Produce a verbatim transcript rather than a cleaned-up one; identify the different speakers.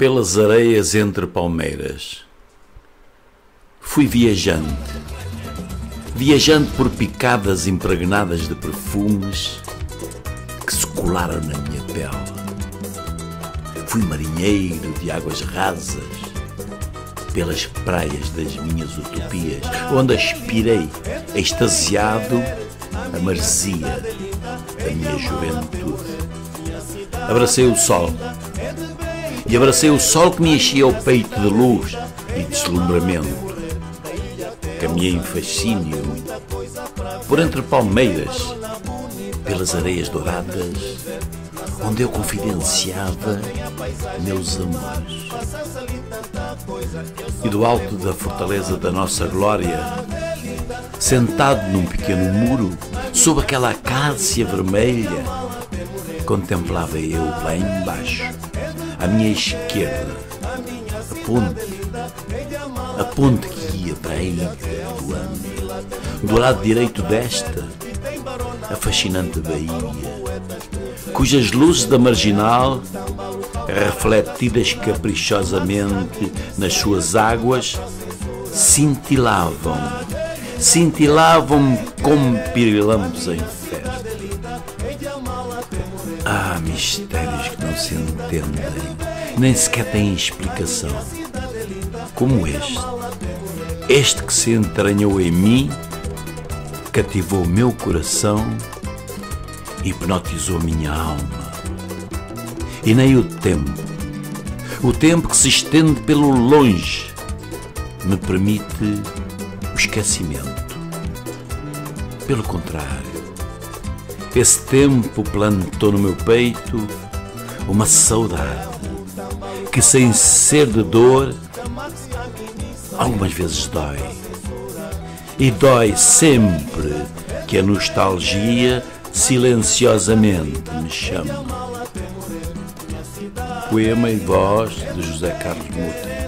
Speaker 1: pelas areias entre palmeiras. Fui viajante, viajante por picadas impregnadas de perfumes que se colaram na minha pele. Fui marinheiro de águas rasas pelas praias das minhas utopias, onde aspirei, extasiado, a maresia da minha juventude. Abracei o sol, e abracei o sol que me enchia o peito de luz e deslumbramento. Caminhei em fascínio por entre palmeiras, pelas areias douradas, onde eu confidenciava meus amores. E do alto da fortaleza da nossa glória, sentado num pequeno muro, sob aquela acácia vermelha, contemplava eu lá embaixo, à minha esquerda, a ponte, a ponte que ia para a ilha do Luanda. Do lado direito desta, a fascinante baía, cujas luzes da marginal, refletidas caprichosamente nas suas águas, cintilavam, cintilavam como pirilampos em festa. Ah, mistérios que não se entendem, nem sequer têm explicação, como este, este que se entranhou em mim, cativou meu coração, hipnotizou minha alma. E nem o tempo, o tempo que se estende pelo longe, me permite o esquecimento. Pelo contrário, esse tempo plantou no meu peito uma saudade que, sem ser de dor, algumas vezes dói. E dói sempre que a nostalgia silenciosamente me chama. Poema e voz de José Carlos Muti.